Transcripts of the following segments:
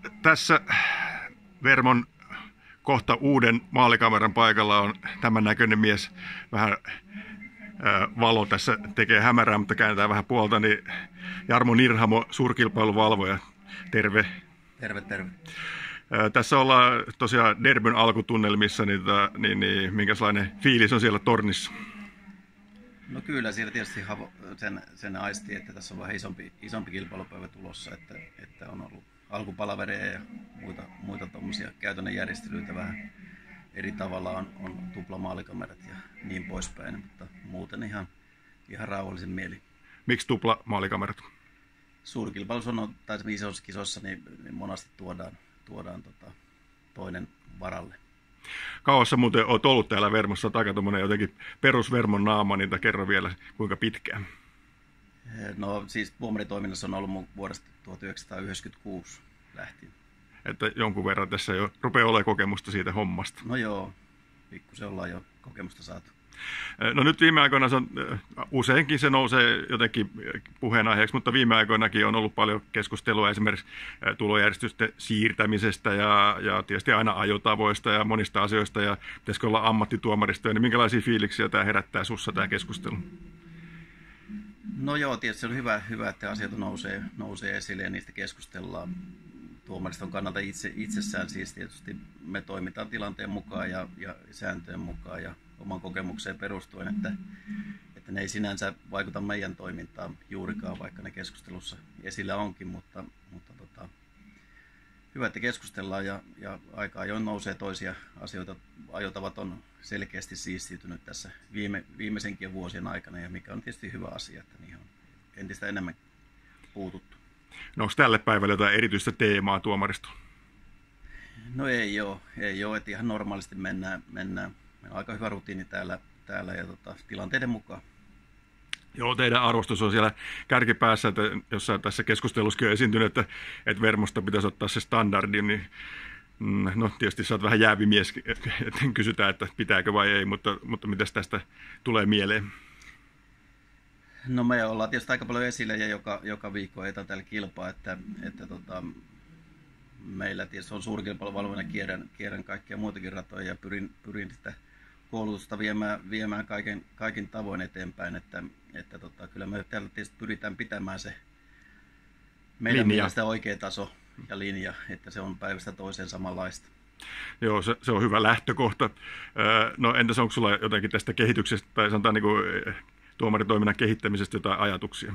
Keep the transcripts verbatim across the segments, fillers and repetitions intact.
tässä Vermon kohta uuden maalikameran paikalla on tämän näköinen mies. Vähän ää, valo tässä tekee hämärää, mutta käännetään vähän puolta. Niin Jarmo Nirhamo, suurkilpailuvalvoja. Terve. Terve, terve. Ää, tässä ollaan tosiaan Derbyn alkutunnelmissa, niin, ta, niin, niin minkälainen fiilis on siellä tornissa? No kyllä, siellä tietysti sen, sen aisti, että tässä on vähän isompi, isompi kilpailupäivä tulossa, että, että on ollut alkupalavereja ja muita, muita tuommoisia käytännön järjestelyitä vähän eri tavalla, on, on tuplamaalikamerat ja niin poispäin, mutta muuten ihan, ihan rauhallisen mieli. Miksi tuplamaalikamerat? Suurkilpailussa on, tai isoissa kisoissa, niin, niin monasti tuodaan, tuodaan tota, toinen varalle. Kauassa muuten olet ollut täällä Vermossa, aika tuommoinen jotenkin perusvermon naama, niin kerro vielä kuinka pitkään. No siis tuomaritoiminnassa on ollut mun vuodesta tuhatyhdeksänsataayhdeksänkymmentäkuusi lähtien. Että jonkun verran tässä jo rupeaa olemaan kokemusta siitä hommasta. No joo, pikkusen ollaan jo kokemusta saatu. No nyt viime aikoina se on, useinkin se nousee jotenkin puheenaiheeksi, mutta viime aikoinakin on ollut paljon keskustelua esimerkiksi tulojärjestysten siirtämisestä ja, ja tietysti aina ajotavoista ja monista asioista ja pitäisikö olla ammattituomaristoja, niin minkälaisia fiiliksiä tämä herättää sussa tämä keskustelu? No joo, tietysti on hyvä, hyvä että asiat nousee, nousee esille ja niistä keskustellaan. Tuomariston kannalta itse, itsessään siis tietysti me toimitaan tilanteen mukaan ja, ja sääntöjen mukaan ja oman kokemukseen perustuen, että, että ne ei sinänsä vaikuta meidän toimintaan juurikaan, vaikka ne keskustelussa esillä onkin, mutta, mutta tota, hyvä, että keskustellaan ja, ja aika ajoin nousee toisia asioita. Ajotavat on selkeästi siistiytynyt tässä viime, viimeisenkin vuosien aikana, ja mikä on tietysti hyvä asia, että niihin on entistä enemmän puututtu. No onko tälle päivälle jotain erityistä teemaa tuomaristolla? No ei ole, ei ole, että ihan normaalisti mennään, mennään. Meillä on aika hyvä rutiini täällä, täällä ja tota, tilanteiden mukaan. Joo, teidän arvostus on siellä kärkipäässä, että jossain tässä keskustelussakin on esiintynyt, että, että Vermosta pitäisi ottaa se standardi, niin no tietysti sä oot vähän jäävi mies, että kysytään, että pitääkö vai ei, mutta, mutta mitäs tästä tulee mieleen? No me ollaan tietysti aika paljon esille ja joka, joka viikko ei täällä kilpaa, että, että tota, meillä tietysti on suurkilpailuvalvojana, kierrän, kierrän kaikkia muitakin ratoja ja pyrin, pyrin sitä koulutusta viemään, viemään kaiken, kaikin tavoin eteenpäin, että, että tota, kyllä me täällä tietysti pyritään pitämään se meidän linja. Mielestä oikea taso ja linja, että se on päivästä toiseen samanlaista. Joo, se, se on hyvä lähtökohta. No entäs onko sulla jotenkin tästä kehityksestä tai sanotaan niin kuin tuomaritoiminnan kehittämisestä jotain ajatuksia?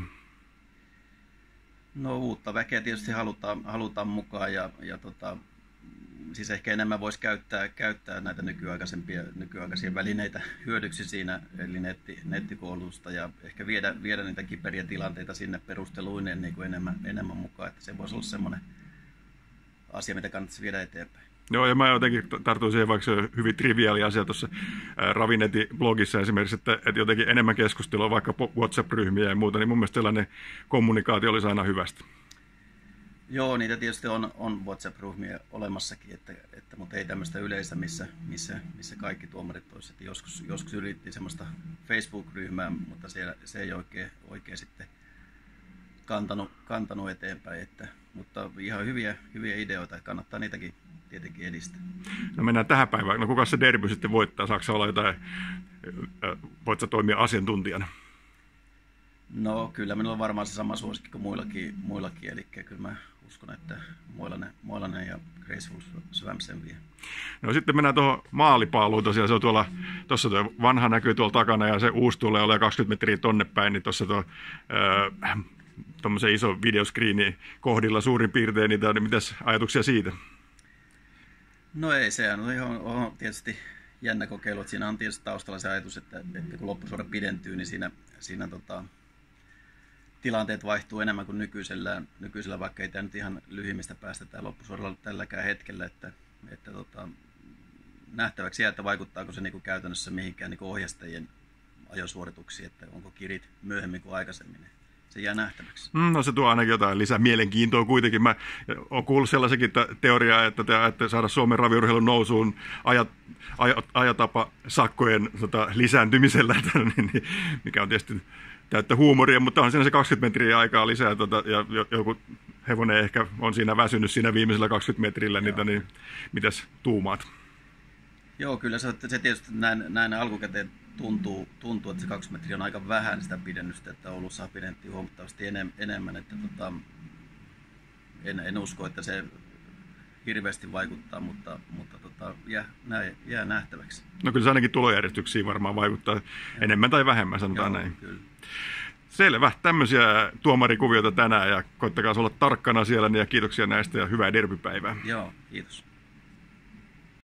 No uutta väkeä tietysti halutaan, halutaan mukaan ja, ja tota, siis ehkä enemmän voisi käyttää, käyttää näitä nykyaikaisempia, nykyaikaisia välineitä hyödyksi siinä, eli netti, nettikoulutusta ja ehkä viedä, viedä niitä kiperiä tilanteita sinne perusteluineen niin kuin enemmän, enemmän mukaan, että se voisi olla semmoinen asia, mitä kannattaisi viedä eteenpäin. Joo, ja mä jotenkin tartuin siihen, vaikka se on hyvin triviaali asia tuossa Ravinetin blogissa esimerkiksi, että, että jotenkin enemmän keskustelua, vaikka WhatsApp-ryhmiä ja muuta, niin mun mielestä sellainen kommunikaatio olisi aina hyvästä. Joo, niitä tietysti on, on WhatsApp-ryhmiä olemassakin, että, että, mutta ei tämmöistä yleistä, missä, missä, missä kaikki tuomarit olisivat. Joskus, joskus yritti semmoista Facebook-ryhmää, mutta siellä, se ei oikein, oikein sitten kantanut, kantanut eteenpäin. Että, mutta ihan hyviä, hyviä ideoita, kannattaa niitäkin tietenkin edistää. No mennään tähän päivään. No kuka se derby sitten voittaa? Saako olla jotain, voit sä toimia asiantuntijana? No kyllä minulla on varmaan se sama suosikki kuin muillakin, muillakin. Eli kyllä mä uskon, että Moilanen, Moilanen ja Graceful Swam sen vie. No sitten mennään tuohon maalipaaluun tosiaan. Se on tuolla, tuossa tuo vanha näkyy tuolla takana ja se uusi tulee olemaan kaksikymmentä metriä tonne päin, niin tuossa tuo äh, tuommoisen iso videoskriini kohdilla suurin piirtein, niitä, niin mitäs ajatuksia siitä? No ei, se on ihan on tietysti jännä kokeilu, että siinä on tietysti taustalla se ajatus, että, että kun loppusuora pidentyy, niin siinä, siinä tota, tilanteet vaihtuu enemmän kuin nykyisellä, nykyisellä vaikka ei tämä nyt ihan lyhimmistä päästä tämä loppusuoralla tälläkään hetkellä, että, että tota, nähtäväksi jää, että vaikuttaako se niinku käytännössä mihinkään niinku ohjastajien ajosuorituksiin, että onko kirit myöhemmin kuin aikaisemmin. Se jää nähtäväksi. No se tuo ainakin jotain lisää mielenkiintoa kuitenkin. Mä oon kuullut sellaisenkin teoriaa, että te ajatte saada Suomen raviurheilun nousuun ajat, ajat, ajatapa sakkojen tota, lisääntymisellä, mikä on tietysti täyttä huumoria, mutta on siinä se kaksikymmentä metriä aikaa lisää tota, ja joku hevonen ehkä on siinä väsynyt siinä viimeisellä kaksikymmentä metrillä, niitä, niin mitäs tuumaat? Joo, kyllä se, se tietysti näin, näin alkukäteen tuntuu, tuntuu, että se kaksikymmentä metriä on aika vähän sitä pidennystä, että Oulussa pidennettiin huomattavasti enem, enemmän, että tota, en, en usko, että se hirveästi vaikuttaa, mutta, mutta tota, jää, nää, jää nähtäväksi. No kyllä se ainakin tulojärjestyksiin varmaan vaikuttaa Joo. enemmän tai vähemmän, sanotaan Joo, näin. Kyllä. Selvä, tämmöisiä tuomarikuvioita tänään ja koittakaa olla tarkkana siellä ja kiitoksia näistä ja hyvää derbypäivää. Joo, kiitos.